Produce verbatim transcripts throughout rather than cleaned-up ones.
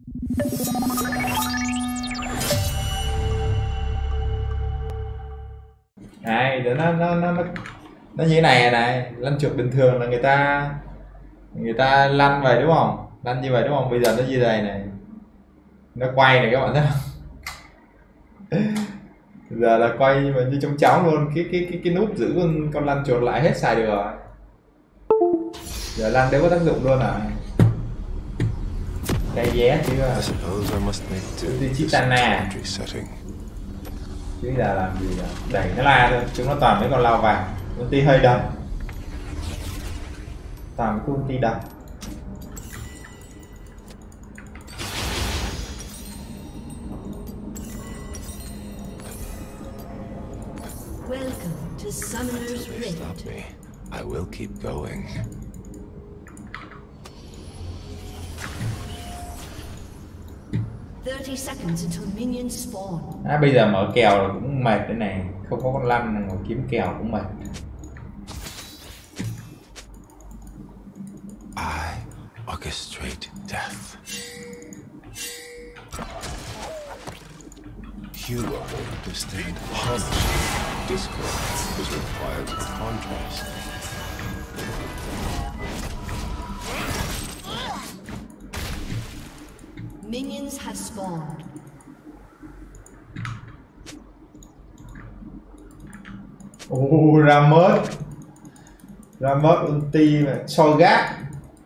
Này, nó nó nó nó nó như thế này này, lăn chuột bình thường là người ta người ta lăn vậy đúng không? Lăn như vậy đúng không? Bây giờ nó như thế này này, nó quay này các bạn thấy không? Giờ là quay nhưng mà như trong cháo luôn, cái cái cái cái nút giữ con, con lăn chuột lại hết xài được rồi. Giờ lăn đều có tác dụng luôn à? Đây vé chưa? Đi Chitana. Chứ là làm gì đó? Đẩy nó la thôi, chúng nó toàn mấy con lao vàng. Ulti hơi đập. Toàn cái ulti đập. Welcome to Summoner's Rift. Stop me. I will keep going. thirty seconds until minions spawn. À, bây giờ mở kèo là cũng mệt thế này, không có con lăn này, ngồi kiếm kèo cũng mệt. I orchestrate death. You are understand harmony. Discord is required for contrast. Minions have spawned. Ồ, ra mất. Ra mất ulti mà soi gác.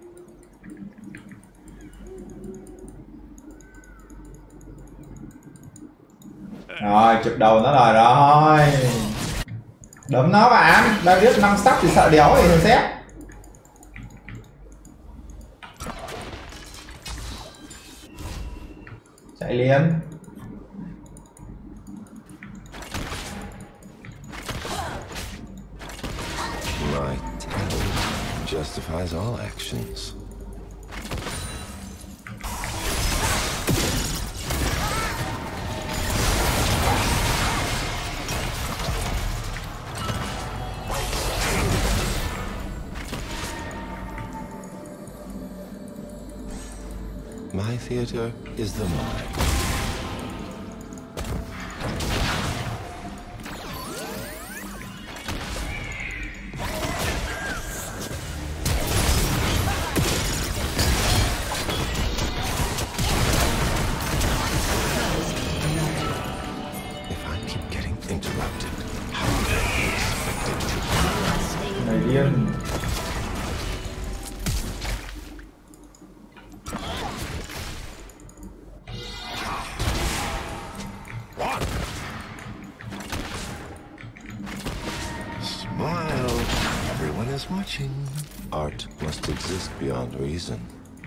Rồi, chụp đầu nó rồi rồi. Đấm nó bạn, đã biết năm sắc thì sợ đéo thì thằng xếp. Chạy liền. My talent justifies all actions. My theater is the mind. If I keep getting interrupted, how can I be expected to? Này điên. Smile. Everyone is watching. Art must exist beyond reason.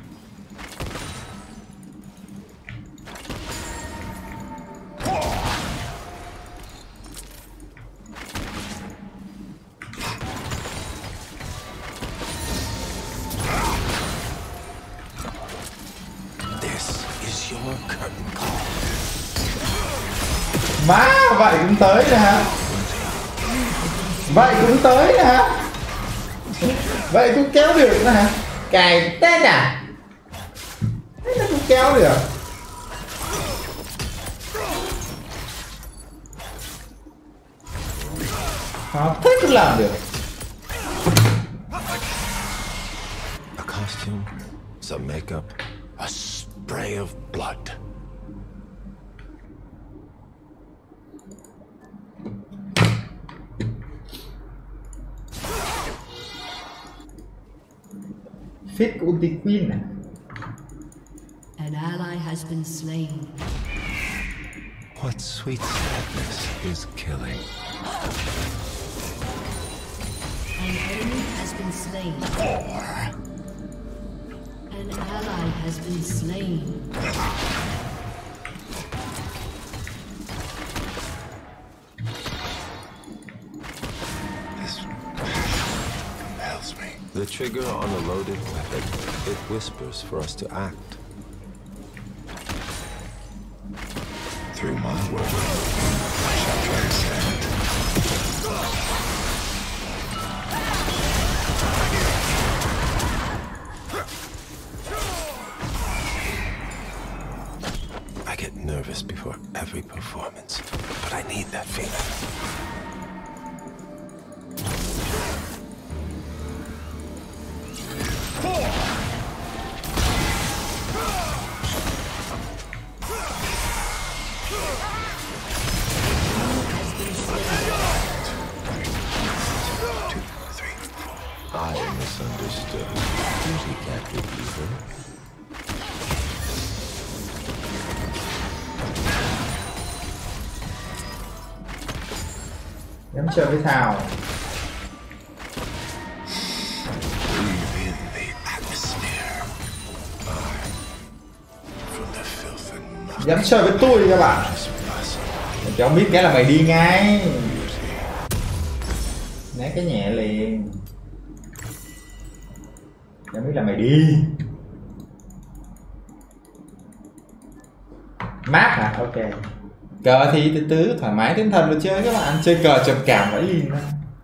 This is your curtain call. Má, vậy cũng tới nè hả? Vậy cũng tới nè hả? Vậy cũng kéo được nè hả? Cài tên à? Thế nó cũng kéo được. Họ thích cũng làm được. A costume, some makeup, a spray of blood. Fit ulti queen này. An ally has been slain. What sweet sadness is killing? An enemy has been slain. An ally has been slain. This compels me. The trigger on a loaded weapon, it whispers for us to act. Through my work, I shall transcend. get nervous before every performance, but I need that feeling. Two, three, four. I misunderstood. Beauty can't be evil. Dám chơi với Thảo. Breathe in the atmosphere. I, from the filth and muck, Dám chơi với tôi các bạn. just blossom. Mày cho biết cái là mày đi ngay. Né cái nhẹ liền. Cho biết là mày đi. Map hả? Ok. Cờ thì từ từ thoải mái tinh thần mà chơi các bạn. Chơi cờ trầm cảm phải đi.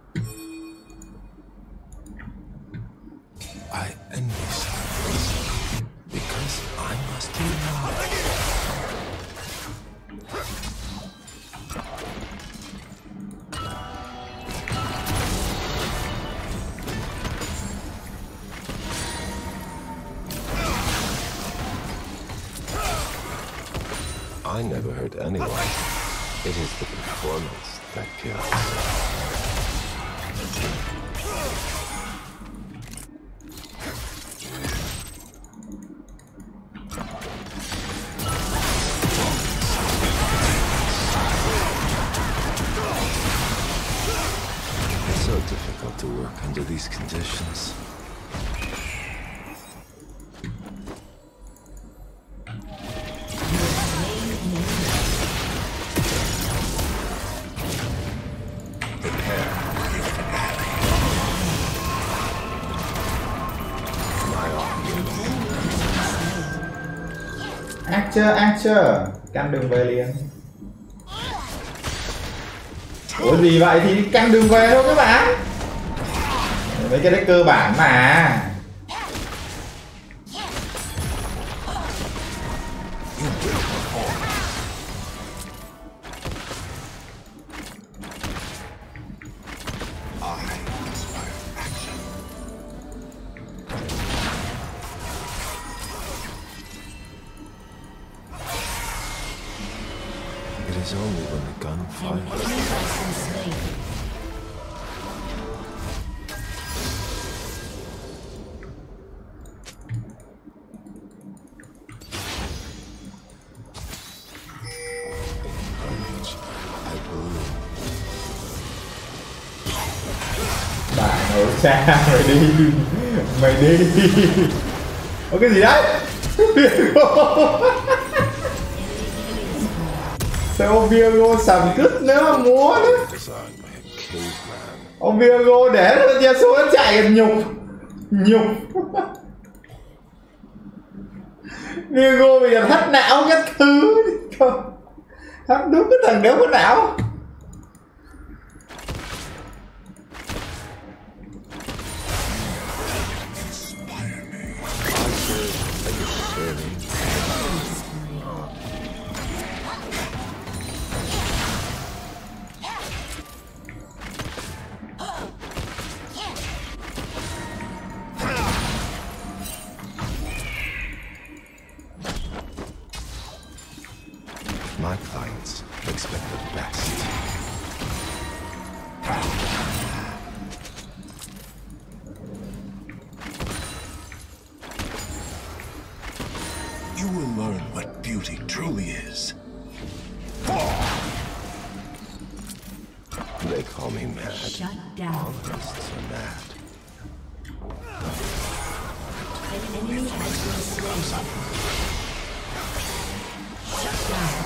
I envy silence because I must be loud. I never hurt anyone. It is the performance that kills. It's so difficult to work under these conditions. Archer, Archer, căng đường về liền. Ủa gì vậy thì căng đường về thôi các bạn. Mấy cái đấy cơ bản mà. It is only when the gun An fires. enemy has been slain. I bloom. Bạn ở xa mày đi. Mày đi. Có cái gì đấy? Sao ông Virgo sầm cứt nữa múa nữa. Designed by a caveman. Ông Virgo để nó ra xuống nó chạy nhục. Nhục. Virgo bây giờ thắt não các thứ. Thắt đúng cái thằng đéo có não. My clients expect the best. You will learn what beauty truly is. They call me mad. Shut down. Artists are mad. An enemy has been slain. Shut down.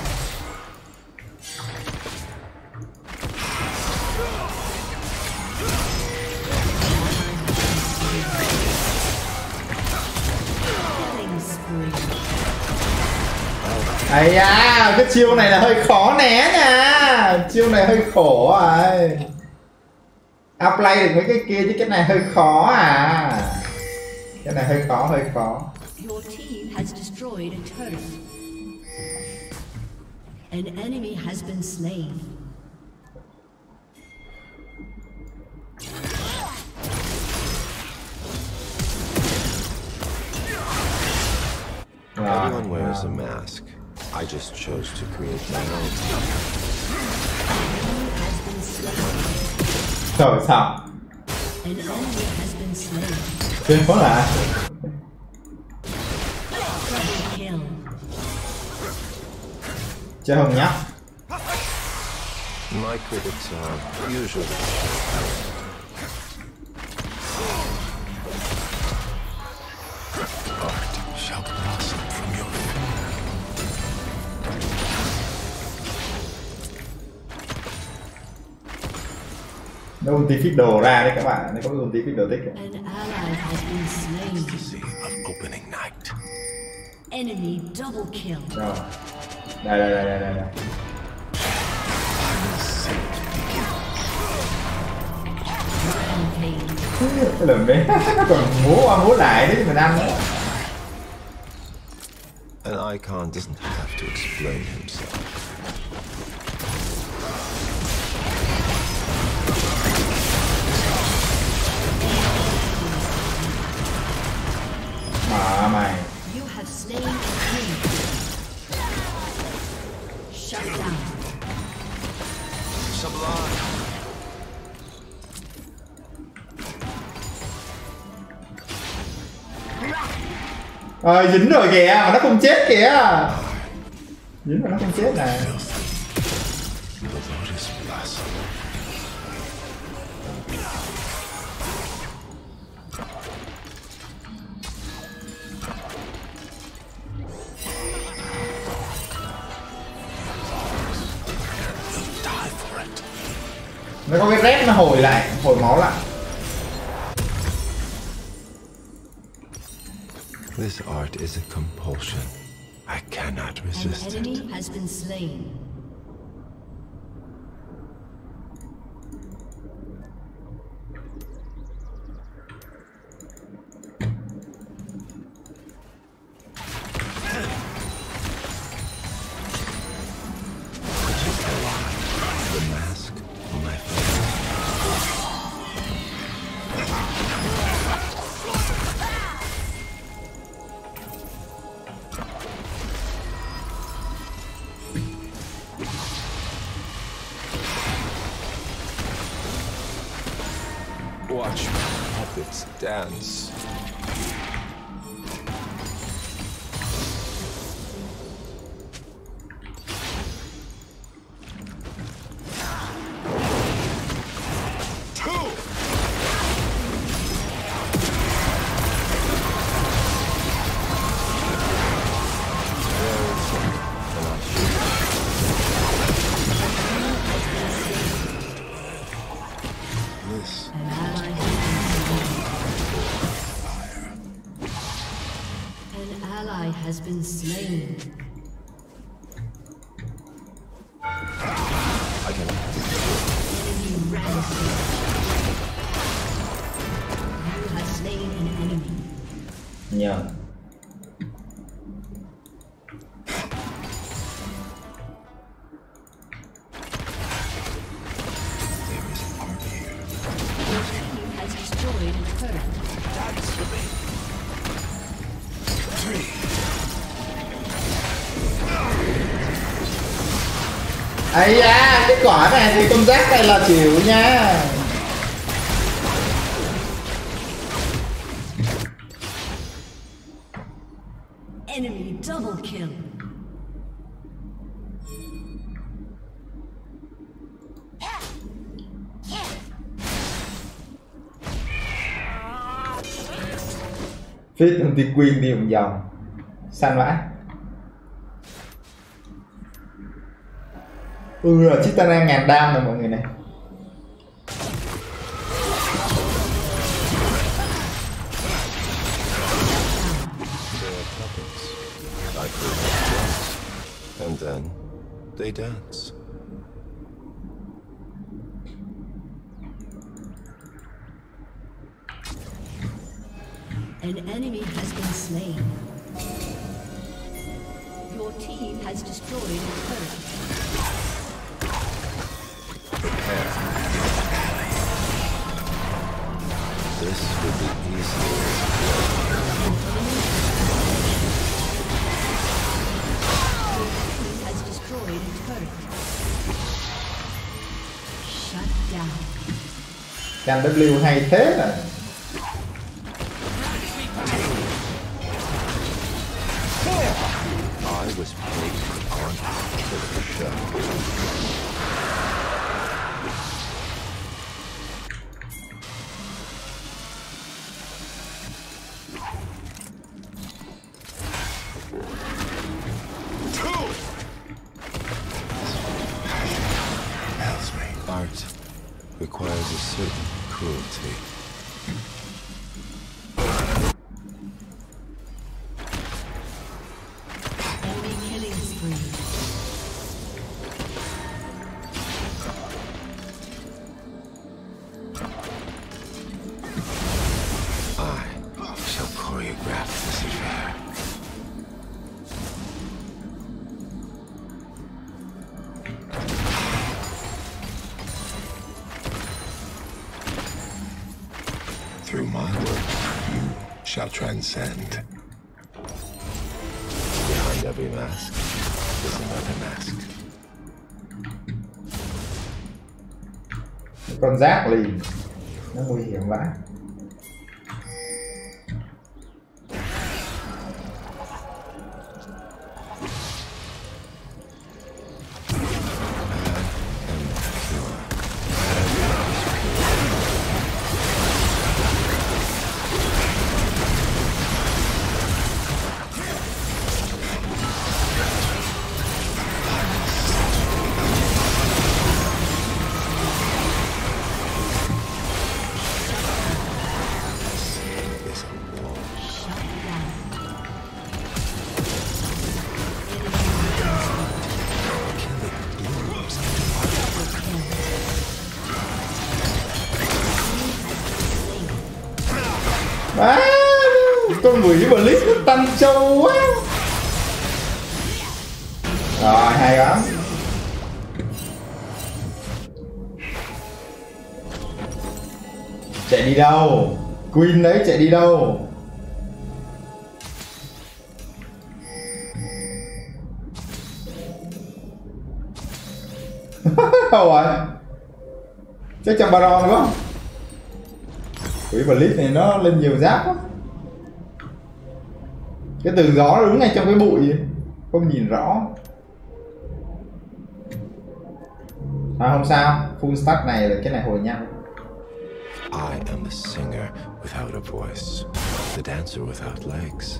Killing spree. Ây da, cái chiêu này là hơi khó né nha. Chiêu này hơi khổ rồi. Apply được mấy cái kia chứ cái này hơi khó à. Cái này hơi khó, hơi khó. Your team has destroyed a turret. An enemy has been slain. Everyone wears a mask. I just chose to create my own. Has been slain. Trời sao? An enemy has been slain. Trên có là Double kill. chơi hồng nhá. My critics are usually art shall blossom from your Nó ulti feed đồ ra đấy các bạn, nó có ulti feed đồ tích. An ally has been slain. ecstasy of opening night. Enemy double kill. Rồi. Đây đây đây đây đây. đây. Rampage. Cái lần đấy nó còn múa qua múa lại đấy mình ăn nữa. An icon doesn't have to explain himself. Mà mày. You have slain an enemy. Shut down. Sublime. Ờ dính rồi kìa, mà nó không chết kìa. Dính mà nó không chết này. The lotus blossom. Die for it. Nó có cái rep nó hồi lại, hồi máu lại. This art is a compulsion. I cannot An resist enemy it. has been slain. The mask on my face. Watch my puppets dance. This An ally has been slain. An ally has been slain. I can Enemy rampage. You have slain an enemy. Nhờ. there is art here. Your team has destroyed a turret. Dance for me. Three. Ây da, cái quả này thì con rác này là chịu nha. Enemy double kill. Fit thông tin Queen đi một vòng. Săn vãi. Ừ rồi, Chitana ngàn đam rồi mọi người này. They are puppets. I create drums. And then they dance. An enemy has been slain. Your team has destroyed a turret. This will be easier. Your team has destroyed a turret. Shut down. Can W hay thế này. I was paid on for the show. Art requires a certain cruelty. Enemy killing spree. I shall choreograph this affair. Through my work, you shall transcend. Behind every mask is another mask. Con rác lìn nó nguy hiểm vãi. À, con quỷ Blitz nó tăng sâu quá. Rồi hay lắm. Chạy đi đâu? Queen đấy chạy đi đâu? Đâu rồi? Chắc trong Baron quá. Quỷ Blitz này nó lên nhiều giáp quá. Cái tường gió nó đứng ngay trong cái bụi, không nhìn rõ. À không sao, full stack này là cái này hồi nhau. I am the singer without a voice, the dancer without legs.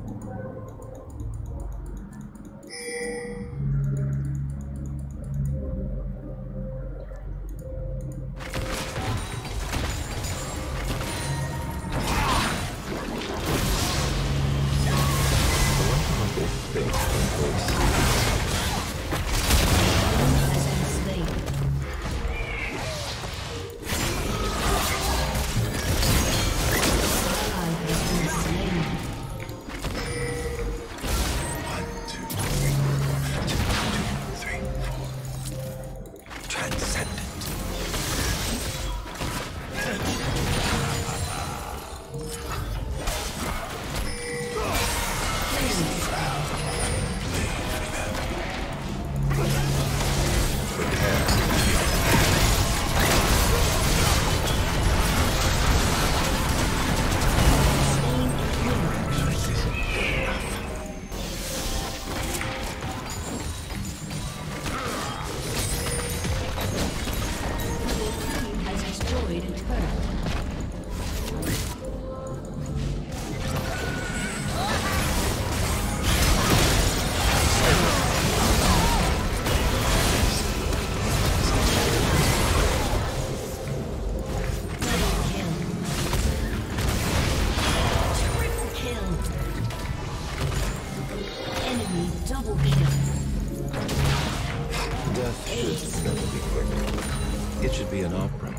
It should be an opera.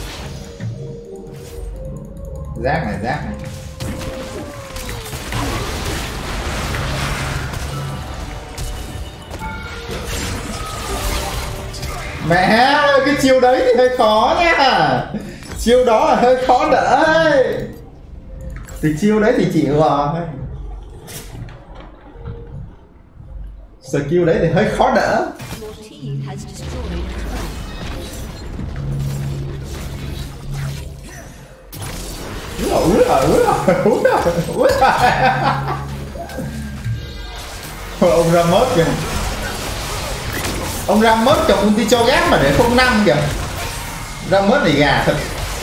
Rác này, rác này. Mẹ, cái chiêu đấy thì hơi khó nha. Chiêu đó là hơi khó đỡ. Thì chiêu đấy thì chịu rồi. Skill đấy thì hơi khó đỡ. Your team has destroyed a turret. Úi rồi, úi rồi, úi rồi, úi rồi. Ông ra mớt kìa. Ông ra mớt chọc ulti cho gác mà để không năm kìa. Ra mớt này gà thật.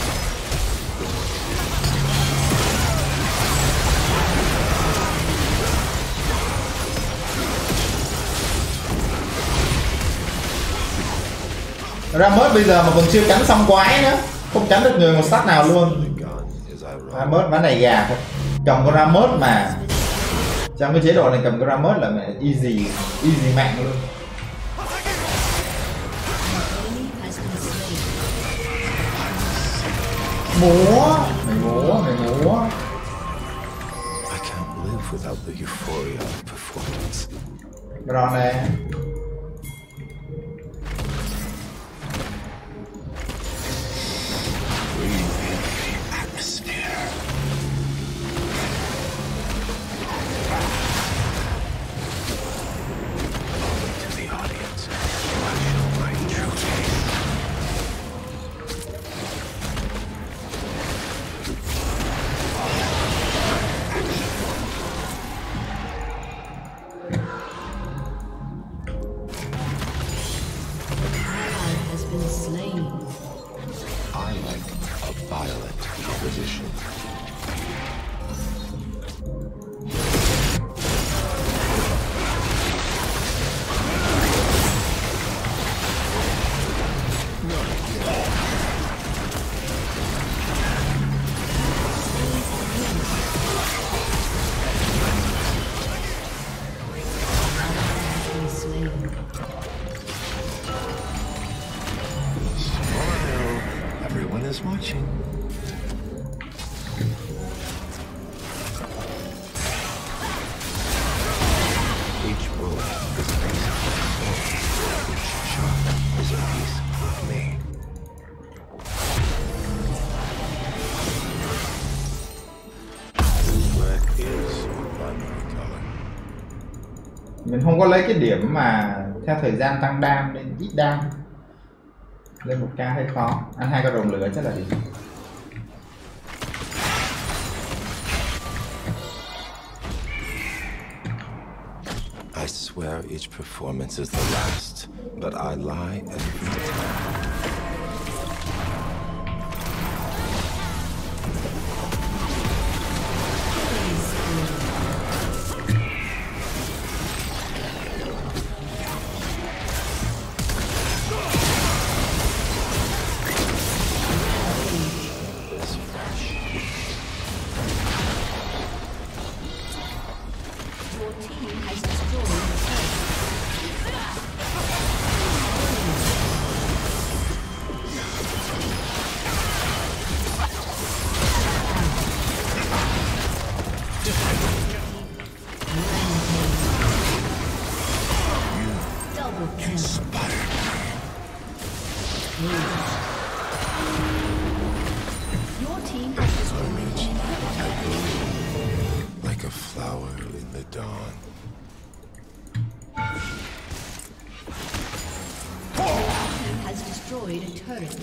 Ra mớt bây giờ mà còn chưa cắn xong quái nữa, không cắn được người một sát nào luôn. Ra mớt ván này gà thôi. Cầm con ra mớt mà trong cái chế độ này cầm con ra mớt là mẹ easy, easy mạng luôn. Múa, mày múa, mày múa. I can't live without the euphoria of performance. Rồi nè. I like a violent opposition. Everyone is watching. Each bullet is a piece of my soul. Each shot is a piece of me. Black is my primary color. Mình không có lấy cái điểm mà theo thời gian tăng đam nên ít đam. Lên một ca hơi khó. Ăn hai con rồng lửa chắc là gì. I swear each performance is the last, but I lie every time. Your team has destroyed. Like a flower in the dawn. Has destroyed a turret.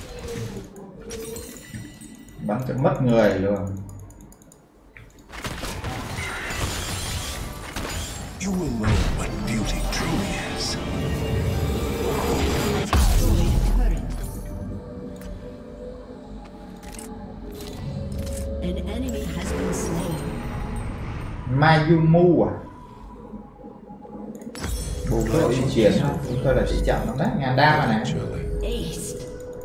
Bắn cho mất người luôn. You will know what beauty truly is. Has destroyed a turret. An enemy has been slain. Mayumu à? Bố tôi di chuyển thôi, chúng tôi là chỉ chậm lắm đấy, ngàn đam mà này. Ace.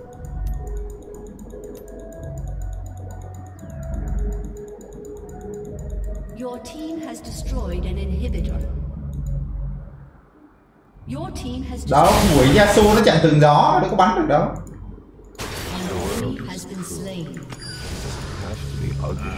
Your team has destroyed an inhibitor. Your team has Đó, destroyed quỷ Yasuo nó chặn tường gió, nó có bắn được đâu. an enemy has been slain. Have to be ugly.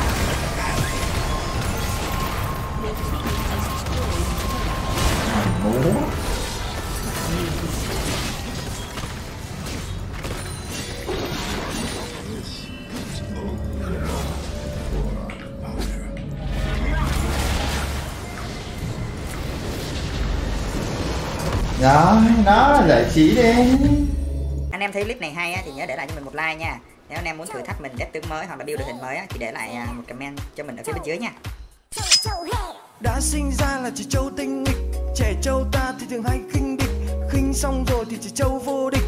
Your team has destroyed a turret. Múa Đó, nó là giải trí đi. Anh em thấy clip này hay á, thì nhớ để lại cho mình một like nha. Nếu anh em muốn thử thách mình ghép tướng mới hoặc là build đội hình mới á, thì để lại một comment cho mình ở phía bên dưới nha. Đã sinh ra là chỉ trâu tinh nghịch, trẻ trâu ta thì thường hay khinh địch, khinh xong rồi thì chỉ trâu vô địch.